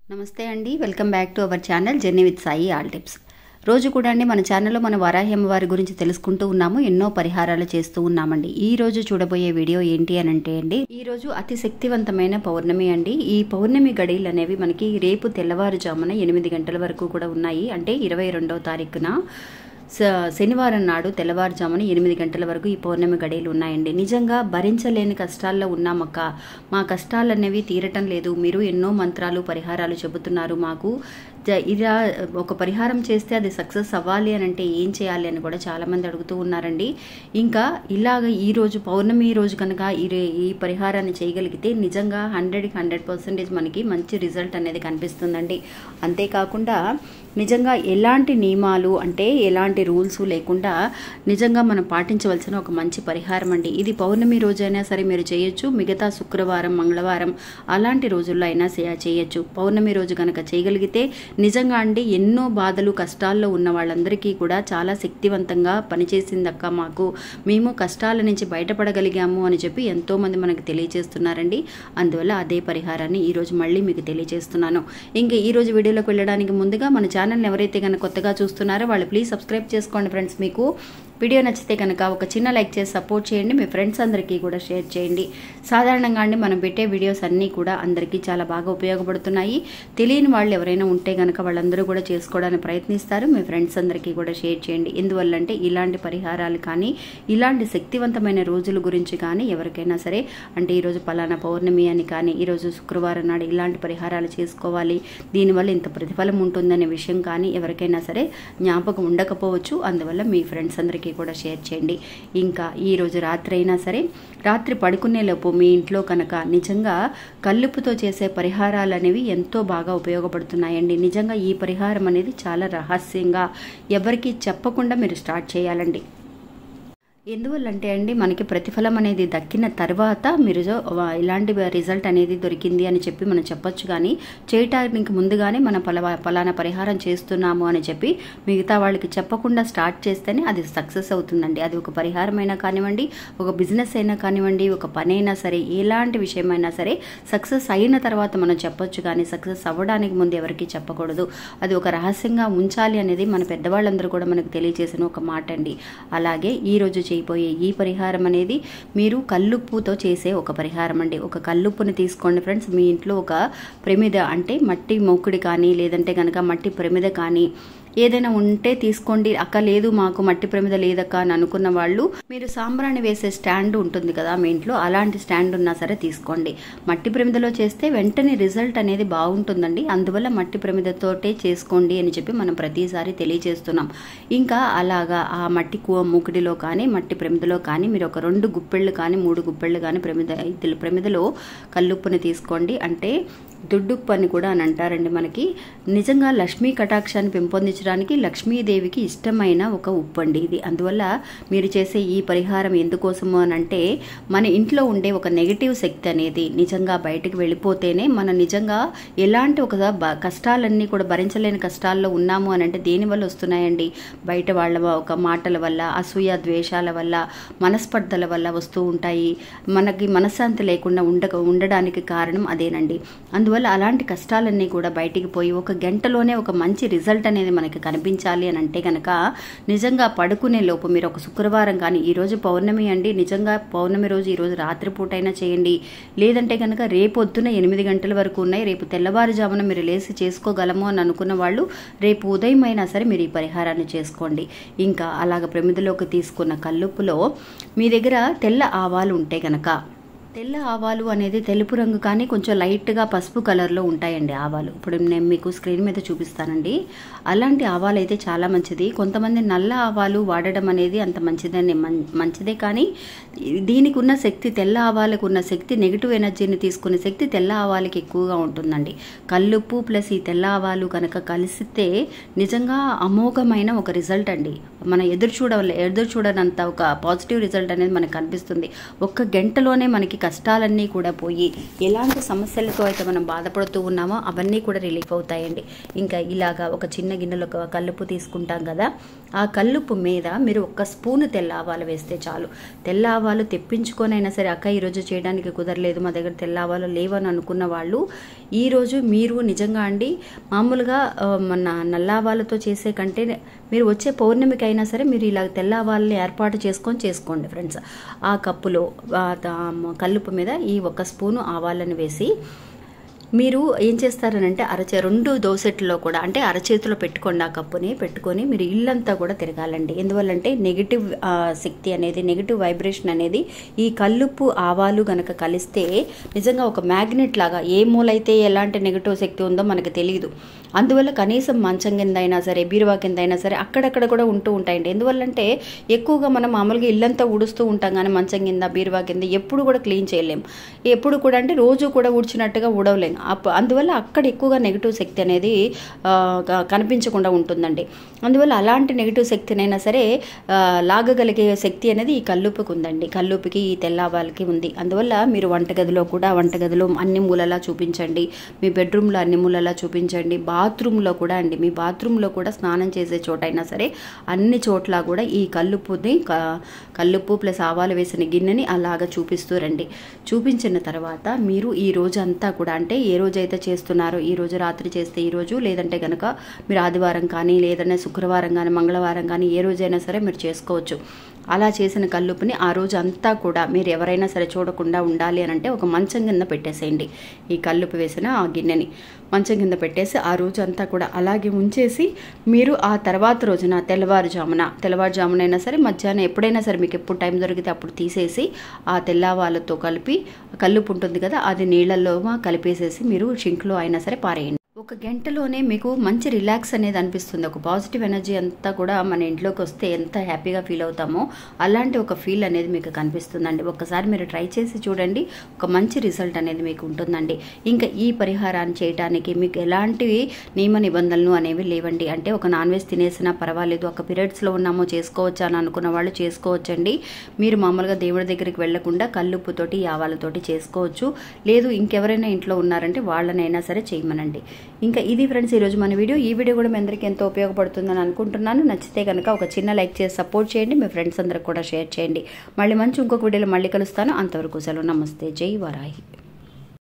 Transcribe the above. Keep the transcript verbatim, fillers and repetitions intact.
నమస్తే అండి, welcome back to our channel journey with Sai all tips. రోజు కూడా అండి మన ఛానల్లో మన వారాహి అమ్మవారి గురించి తెలుసుకుంటూ ఉన్నాము, ఎన్నో పరిహారాలు చేస్తూ ఉన్నామండి. ఈ రోజు చూడబోయే వీడియో ఏంటి అని అంటే అండి, ఈ రోజు అతి శక్తివంతమైన పౌర్ణమి అండి. ఈ పౌర్ణమి గడియలు అనేవి మనకి రేపు తెల్లవారుజామున ఎనిమిది గంటల వరకు కూడా ఉన్నాయి. అంటే ఇరవై రెండవ తారీఖున శనివారం నాడు తెల్లవారుజామున ఎనిమిది గంటల వరకు ఈ పౌర్ణమి గడియలు ఉన్నాయండి. నిజంగా భరించలేని కష్టాల్లో ఉన్నామక్క, మా కష్టాలు అనేవి తీరటం లేదు, మీరు ఎన్నో మంత్రాలు పరిహారాలు చెబుతున్నారు, మాకు ఇలా ఒక పరిహారం చేస్తే అది సక్సెస్ అవ్వాలి అని అంటే ఏం చేయాలి అని కూడా చాలామంది అడుగుతూ ఉన్నారండి. ఇంకా ఇలాగ ఈరోజు పౌర్ణమి రోజు కనుక ఈ ఈ పరిహారాన్ని చేయగలిగితే నిజంగా హండ్రెడ్కి హండ్రెడ్ పర్సెంటేజ్ మనకి మంచి రిజల్ట్ అనేది కనిపిస్తుందండి. అంతేకాకుండా నిజంగా ఎలాంటి నియమాలు అంటే ఎలాంటి రూల్స్ లేకుండా నిజంగా మనం పాటించవలసిన ఒక మంచి పరిహారం అండి. ఇది పౌర్ణమి రోజైనా సరే మీరు చేయొచ్చు, మిగతా శుక్రవారం మంగళవారం అలాంటి రోజుల్లో అయినా చేయొచ్చు. పౌర్ణమి రోజు కనుక చేయగలిగితే నిజంగా అండి ఎన్నో బాధలు కష్టాల్లో ఉన్న వాళ్ళందరికీ కూడా చాలా శక్తివంతంగా పనిచేసిందక్క, మాకు మేము కష్టాల నుంచి బయటపడగలిగాము అని చెప్పి ఎంతోమంది మనకు తెలియజేస్తున్నారండి. అందువల్ల అదే పరిహారాన్ని ఈరోజు మళ్ళీ మీకు తెలియజేస్తున్నాను. ఇంకా ఈరోజు వీడియోలోకి వెళ్ళడానికి ముందుగా మన ఛానల్ని ఎవరైతే కనుక కొత్తగా చూస్తున్నారో వాళ్ళు ప్లీజ్ సబ్స్క్రైబ్ చేసుకోండి ఫ్రెండ్స్. మీకు వీడియో నచ్చితే కనుక ఒక చిన్న లైక్ చేసి సపోర్ట్ చేయండి, మీ ఫ్రెండ్స్ అందరికీ కూడా షేర్ చేయండి. సాధారణంగా అండి మనం పెట్టే వీడియోస్ అన్నీ కూడా అందరికీ చాలా బాగా ఉపయోగపడుతున్నాయి. తెలియని వాళ్ళు ఎవరైనా ఉంటే కనుక వాళ్ళందరూ కూడా చేసుకోవడానికి ప్రయత్నిస్తారు. మీ ఫ్రెండ్స్ అందరికీ కూడా షేర్ చేయండి. ఎందువల్లంటే ఇలాంటి పరిహారాలు కానీ ఇలాంటి శక్తివంతమైన రోజుల గురించి కానీ ఎవరికైనా సరే అంటే ఈరోజు పలానా పౌర్ణమి అని కానీ ఈరోజు శుక్రవారం నాడు ఇలాంటి పరిహారాలు చేసుకోవాలి, దీనివల్ల ఇంత ప్రతిఫలం ఉంటుందనే విషయం కానీ ఎవరికైనా సరే జ్ఞాపకం ఉండకపోవచ్చు. అందువల్ల మీ ఫ్రెండ్స్ అందరికీ కూడా షేర్ చేయండి. ఇంకా ఈరోజు రాత్రి అయినా సరే రాత్రి పడుకునేలోపు మీ ఇంట్లో కనుక నిజంగా కల్లుపుతో చేసే పరిహారాలు అనేవి ఎంతో బాగా ఉపయోగపడుతున్నాయండి. నిజంగా ఈ పరిహారం అనేది చాలా రహస్యంగా ఎవరికి చెప్పకుండా మీరు స్టార్ట్ చేయాలండి. ఎందువల్లంటే అండి మనకి ప్రతిఫలం అనేది దక్కిన తర్వాత మీరు ఇలాంటి రిజల్ట్ అనేది దొరికింది అని చెప్పి మనం చెప్పొచ్చు, కానీ చేయటానికి ముందుగానే మనం పలా పలానా పరిహారం చేస్తున్నాము అని చెప్పి మిగతా వాళ్ళకి చెప్పకుండా స్టార్ట్ చేస్తేనే అది సక్సెస్ అవుతుందండి. అది ఒక పరిహారం అయినా కానివ్వండి, ఒక బిజినెస్ అయినా కానివ్వండి, ఒక పని అయినా సరే, ఎలాంటి విషయమైనా సరే సక్సెస్ అయిన తర్వాత మనం చెప్పొచ్చు, కానీ సక్సెస్ అవ్వడానికి ముందు ఎవరికి చెప్పకూడదు. అది ఒక రహస్యంగా ఉంచాలి అనేది మన పెద్దవాళ్ళందరూ కూడా మనకు తెలియజేసిన ఒక మాట అండి. అలాగే ఈరోజు అయిపోయే ఈ పరిహారం అనేది మీరు కల్లుప్పుతో చేసే ఒక పరిహారం అండి. ఒక కల్లుప్పుని తీసుకోండి ఫ్రెండ్స్. మీ ఇంట్లో ఒక ప్రమిద అంటే మట్టి మొక్కుడి కానీ లేదంటే కనుక మట్టి ప్రమిద కానీ ఏదైనా ఉంటే తీసుకోండి. అక్క లేదు మాకు మట్టి ప్రమిద లేదక్క అని అనుకున్న వాళ్ళు మీరు సాంబ్రాణి వేసే స్టాండ్ ఉంటుంది కదా మీ ఇంట్లో, అలాంటి స్టాండ్ ఉన్నా సరే తీసుకోండి. మట్టి ప్రమిదలో చేస్తే వెంటనే రిజల్ట్ అనేది బాగుంటుందండి. అందువల్ల మట్టి ప్రమిదతోటే చేసుకోండి అని చెప్పి మనం ప్రతిసారి తెలియజేస్తున్నాం. ఇంకా అలాగా ఆ మట్టి కూవ మూకిడిలో కానీ మట్టి ప్రమిదలో కానీ మీరు ఒక రెండు గుప్పెళ్ళు కానీ మూడు గుప్పెళ్ళు కానీ ప్రమిద ప్రమిదలో కల్లుప్పుని తీసుకోండి. అంటే దుడ్డుప్పు అని కూడా అని అంటారండి. మనకి నిజంగా లక్ష్మీ కటాక్షాన్ని పెంపొందించడానికి లక్ష్మీదేవికి ఇష్టమైన ఒక ఉప్పు అండి ఇది. అందువల్ల మీరు చేసే ఈ పరిహారం ఎందుకోసము అని అంటే మన ఇంట్లో ఉండే ఒక నెగిటివ్ శక్తి అనేది నిజంగా బయటకు వెళ్ళిపోతేనే మన నిజంగా ఎలాంటి ఒక కష్టాలన్నీ కూడా భరించలేని కష్టాల్లో ఉన్నాము అని అంటే దేనివల్ల వస్తున్నాయండి, బయట వాళ్ళ ఒక మాటల వల్ల, అసూయ ద్వేషాల వల్ల, మనస్పర్ధల వల్ల వస్తూ ఉంటాయి. మనకి మనశ్శాంతి లేకుండా ఉండ ఉండడానికి కారణం అదేనండి. అందువల్ల అలాంటి కష్టాలన్నీ కూడా బయటికి పోయి ఒక గంటలోనే ఒక మంచి రిజల్ట్ అనేది మనకి కనిపించాలి అని అంటే కనుక నిజంగా పడుకునే లోపు మీరు ఒక శుక్రవారం కానీ ఈరోజు పౌర్ణమి అండి, నిజంగా పౌర్ణమి రోజు ఈరోజు రాత్రిపూట అయినా చేయండి. లేదంటే కనుక రేపొద్దున ఎనిమిది గంటల వరకు ఉన్నాయి, రేపు తెల్లవారుజామున మీరు లేసి చేసుకోగలము అని అనుకున్న వాళ్ళు రేపు ఉదయం అయినా సరే మీరు ఈ పరిహారాన్ని చేసుకోండి. ఇంకా అలాగ ప్రమిదలోకి తీసుకున్న కల్లుప్పులో మీ దగ్గర తెల్ల ఆవాలు ఉంటే కనుక, తెల్ల ఆవాలు అనేది తెలుపు రంగు కానీ కొంచెం లైట్గా పసుపు కలర్లో ఉంటాయండి ఆవాలు. ఇప్పుడు నేను మీకు స్క్రీన్ మీద చూపిస్తానండి. అలాంటి ఆవాలు అయితే చాలా మంచిది. కొంతమంది నల్ల ఆవాలు వాడడం అనేది అంత మంచిదని మంచిదే, కానీ దీనికి ఉన్న శక్తి, తెల్ల ఆవాలకు ఉన్న శక్తి, నెగిటివ్ ఎనర్జీని తీసుకునే శక్తి తెల్ల ఆవాలకి ఎక్కువగా ఉంటుందండి. కల్లుప్పు ప్లస్ ఈ తెల్ల ఆవాలు కనుక కలిసితే నిజంగా అమోఘమైన ఒక రిజల్ట్ అండి. మన ఎదురు చూడ ఎదురు చూడనంత ఒక పాజిటివ్ రిజల్ట్ అనేది మనకు కనిపిస్తుంది. ఒక్క గంటలోనే మనకి కష్టాలన్నీ కూడా పోయి ఎలాంటి సమస్యలతో అయితే మనం బాధపడుతూ ఉన్నామో అవన్నీ కూడా రిలీఫ్ అవుతాయండి. ఇంకా ఇలాగా ఒక చిన్న గిన్నెలో ఒక కల్లుపు తీసుకుంటాం కదా, ఆ కల్లుపు మీద మీరు ఒక్క స్పూను తెల్ల ఆవాలు వేస్తే చాలు. తెల్ల ఆవాలు తెప్పించుకొనైనా సరే, అక్క ఈరోజు చేయడానికి కుదరలేదు, మా దగ్గర తెల్ల ఆవాలు లేవని అనుకున్న వాళ్ళు ఈరోజు మీరు నిజంగా అండి మామూలుగా మన నల్ల ఆవాలతో చేసే కంటే మీరు వచ్చే పౌర్ణమికి అయినా సరే మీరు ఇలా తెల్ల ఆవాలని ఏర్పాటు చేసుకొని చేసుకోండి ఫ్రెండ్స్. ఆ కప్పులో కల్లుపు మీద ఈ ఒక స్పూను ఆవాలను వేసి మీరు ఏం చేస్తారనంటే అరచే రెండు దోసెట్లో కూడా అంటే అరచేతిలో పెట్టుకోండి. ఆ కప్పుని పెట్టుకొని మీరు ఇల్లంతా కూడా తిరగాలండి. ఎందువల్లంటే నెగిటివ్ శక్తి అనేది, నెగిటివ్ వైబ్రేషన్ అనేది ఈ కల్లుపు ఆవాలు గనక కలిస్తే నిజంగా ఒక మ్యాగ్నెట్ లాగా ఏ మూలైతే ఎలాంటి నెగిటివ్ శక్తి ఉందో మనకు తెలియదు. అందువల్ల కనీసం మంచం కింద అయినా సరే, బీరువా కింద అయినా సరే అక్కడక్కడ కూడా ఉంటూ ఉంటాయండి. ఎందువల్లంటే ఎక్కువగా మనం మామూలుగా ఇల్లంతా ఊడుస్తూ ఉంటాం కానీ మంచం కింద, బీరువా కింద ఎప్పుడు కూడా క్లీన్ చేయలేం. ఎప్పుడు కూడా అంటే రోజు కూడా ఊడ్చినట్టుగా ఊడవలేం. అందువల్ల అక్కడ ఎక్కువగా నెగిటివ్ శక్తి అనేది కనిపించకుండా ఉంటుందండి. అందువల్ల అలాంటి నెగిటివ్ శక్తినైనా సరే లాగగలిగే శక్తి అనేది ఈ కల్లుపుకి ఉందండి. కల్లుపుకి ఈ తెల్లవాళ్ళకి ఉంది. అందువల్ల మీరు వంటగదిలో కూడా వంటగదిలో అన్ని మూలలా చూపించండి, మీ బెడ్రూమ్లో అన్ని మూలలా చూపించండి, బాత్రూంలో కూడా అండి, మీ బాత్రూంలో కూడా స్నానం చేసే చోట అయినా సరే అన్ని చోట్ల కూడా ఈ కల్లుపుని కల్లుపు ప్లస్ ఆవాలు వేసిన గిన్నెని అలాగా చూపిస్తూ రండి. చూపించిన తర్వాత మీరు ఈ రోజంతా కూడా అంటే ఏ రోజైతే చేస్తున్నారో ఈ రోజు రాత్రి చేస్తే ఈ రోజు, లేదంటే కనుక మీరు ఆదివారం కానీ లేదంటే శుక్రవారం కానీ మంగళవారం కానీ ఏ రోజైనా సరే మీరు చేసుకోవచ్చు. అలా చేసిన కల్లుపుని ఆ రోజు అంతా కూడా మీరు ఎవరైనా సరే చూడకుండా ఉండాలి అని అంటే ఒక మంచం కింద పెట్టేసేయండి. ఈ కల్లుపు వేసిన ఆ గిన్నెని మంచం కింద పెట్టేసి ఆ రోజు అంతా కూడా అలాగే ఉంచేసి మీరు ఆ తర్వాత రోజున తెల్లవారుజామున తెల్లవారుజామునైనా సరే మధ్యాహ్నం ఎప్పుడైనా సరే మీకు ఎప్పుడు టైం దొరికితే అప్పుడు తీసేసి ఆ తెల్లవాళ్ళతో కలిపి కల్లుపు ఉంటుంది కదా అది నీళ్ళల్లో కలిపేసేసి మీరు షింక్లో అయినా సరే పారేయండి. ఒక గంటలోనే మీకు మంచి రిలాక్స్ అనేది అనిపిస్తుంది. ఒక పాజిటివ్ ఎనర్జీ అంతా కూడా మన ఇంట్లోకి వస్తే ఎంత హ్యాపీగా ఫీల్ అవుతామో అలాంటి ఒక ఫీల్ అనేది మీకు కనిపిస్తుందండి. ఒక్కసారి మీరు ట్రై చేసి చూడండి, ఒక మంచి రిజల్ట్ అనేది మీకు ఉంటుందండి. ఇంకా ఈ పరిహారాన్ని చేయడానికి మీకు ఎలాంటి నియమ నిబంధనలు అనేవి లేవండి. అంటే ఒక నాన్ వెజ్ తినేసినా పర్వాలేదు, ఒక పీరియడ్స్లో ఉన్నామో చేసుకోవచ్చా అని అనుకున్న వాళ్ళు చేసుకోవచ్చండి. మీరు మామూలుగా దేవుడి దగ్గరికి వెళ్లకుండా కల్లుప్పుతోటి ఆవాలతోటి చేసుకోవచ్చు. లేదు ఇంకెవరైనా ఇంట్లో ఉన్నారంటే వాళ్ళనైనా సరే చేయమనండి. ఇంకా ఇది ఫ్రెండ్స్ ఈరోజు మన వీడియో. ఈ వీడియో కూడా మీ అందరికీ ఎంతో ఉపయోగపడుతుందని అనుకుంటున్నాను. నచ్చితే కనుక ఒక చిన్న లైక్ చేసి సపోర్ట్ చేయండి, మీ ఫ్రెండ్స్ అందరికి కూడా షేర్ చేయండి. మళ్ళీ మంచి ఇంకొక వీడియోలో మళ్ళీ కలుస్తాను. అంతవరకు సెలవు, నమస్తే, జై వారాహి.